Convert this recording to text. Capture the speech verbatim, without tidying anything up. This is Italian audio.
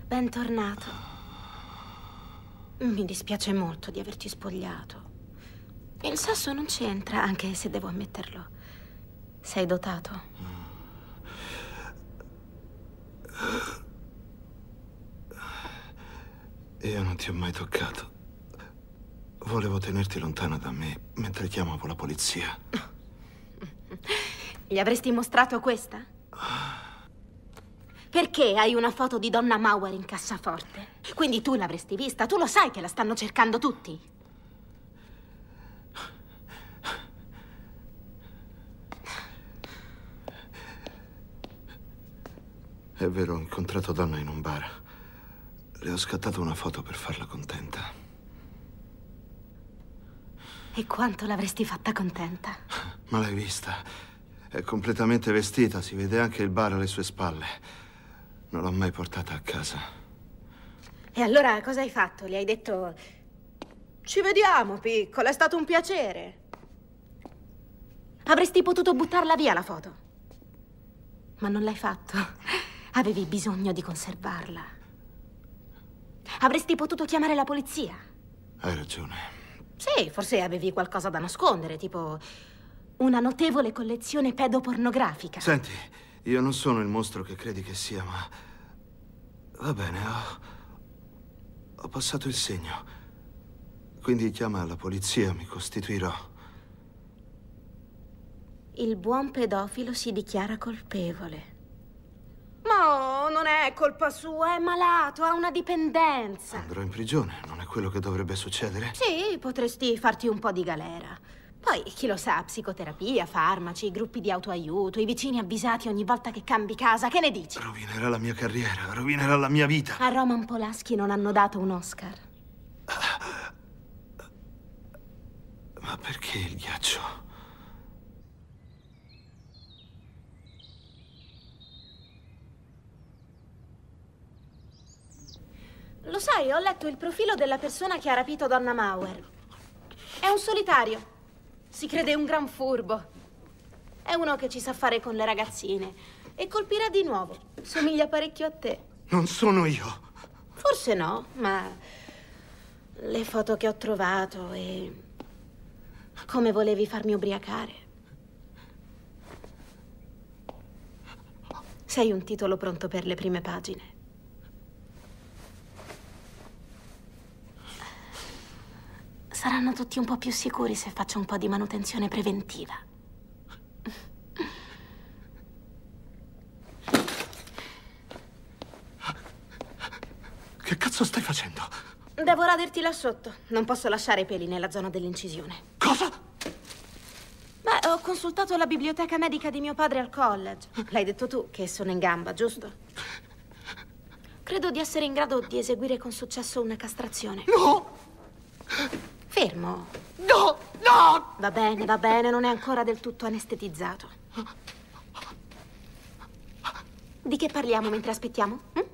Bentornato. Mi dispiace molto di averti spogliato. Il sasso non c'entra, anche se devo ammetterlo. Sei dotato. Io non ti ho mai toccato. Volevo tenerti lontana da me mentre chiamavo la polizia. Gli avresti mostrato questa? Perché hai una foto di Donna Mauer in cassaforte? Quindi tu l'avresti vista, tu lo sai che la stanno cercando tutti. È vero, ho incontrato Donna in un bar. Le ho scattato una foto per farla contenta. E quanto l'avresti fatta contenta? Ma l'hai vista? È completamente vestita, si vede anche il bar alle sue spalle. Non l'ho mai portata a casa. E allora cosa hai fatto? Le hai detto: ci vediamo, piccola, è stato un piacere. Avresti potuto buttarla via la foto. Ma non l'hai fatto. Avevi bisogno di conservarla. Avresti potuto chiamare la polizia. Hai ragione. Sì, forse avevi qualcosa da nascondere, tipo una notevole collezione pedopornografica. Senti, io non sono il mostro che credi che sia, ma... Va bene, ho... Ho passato il segno. Quindi chiama la polizia, mi costituirò. Il buon pedofilo si dichiara colpevole. Ma non è colpa sua, è malato, ha una dipendenza. Andrò in prigione, non è quello che dovrebbe succedere? Sì, potresti farti un po' di galera. Poi, chi lo sa, psicoterapia, farmaci, gruppi di autoaiuto, i vicini avvisati ogni volta che cambi casa, che ne dici? Rovinerà la mia carriera, rovinerà la mia vita. A Roman Polanski non hanno dato un Oscar. Ma perché il ghiaccio? Lo sai, ho letto il profilo della persona che ha rapito Donna Mauer. È un solitario. Si crede un gran furbo. È uno che ci sa fare con le ragazzine. E colpirà di nuovo. Somiglia parecchio a te. Non sono io. Forse no, ma... le foto che ho trovato e... come volevi farmi ubriacare. Sei un titolo pronto per le prime pagine. Saranno tutti un po' più sicuri se faccio un po' di manutenzione preventiva. Che cazzo stai facendo? Devo raderti là sotto. Non posso lasciare peli nella zona dell'incisione. Cosa? Beh, ho consultato la biblioteca medica di mio padre al college. L'hai detto tu che sono in gamba, giusto? Credo di essere in grado di eseguire con successo una castrazione. No! Fermo. No! No! Va bene, va bene, non è ancora del tutto anestetizzato. Di che parliamo mentre aspettiamo? Hm?